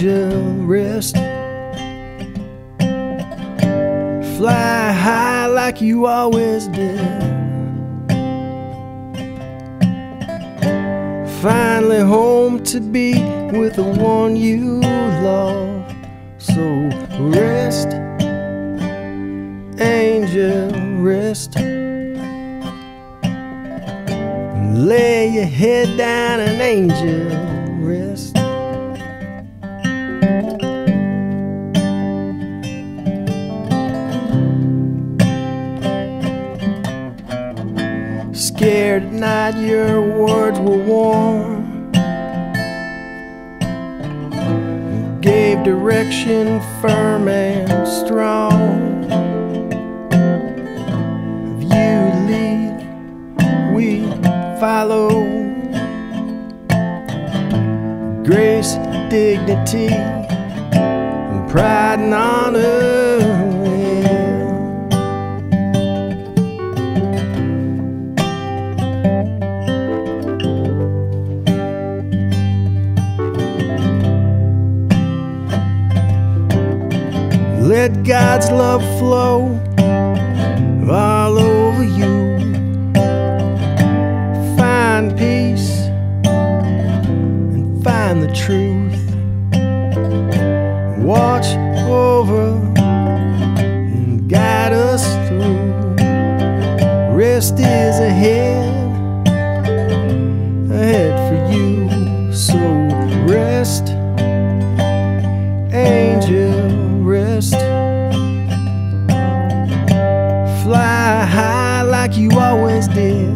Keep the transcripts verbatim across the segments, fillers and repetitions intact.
angel, rest. Fly high like you always did. Finally home to be with the one you love. So rest, angel, rest. Lay your head down and angel, rest. Scared at night, your words were warm, gave direction firm and strong. Of you lead, we follow. Grace, dignity, and pride and honor. Let God's love flow all over you. Find peace and find the truth. Watch over and guide us through. Rest is ahead, ahead for you. So rest, angel, rest. Fly high like you always did.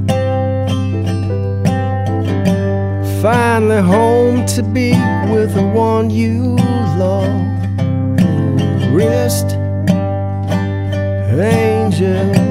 Finally home to be with the one you love. Rest, angel,